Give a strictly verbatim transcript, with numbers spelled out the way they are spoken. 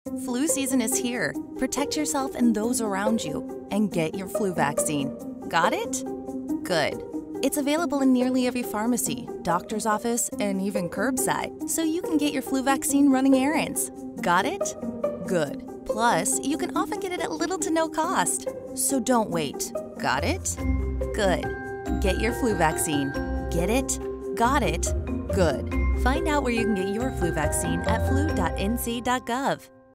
Flu season is here. Protect yourself and those around you and get your flu vaccine. Got it? Good. It's available in nearly every pharmacy, doctor's office, and even curbside, so you can get your flu vaccine running errands. Got it? Good. Plus, you can often get it at little to no cost. So don't wait. Got it? Good. Get your flu vaccine. Get it? Got it? Good. Find out where you can get your flu vaccine at flu dot n c dot gov.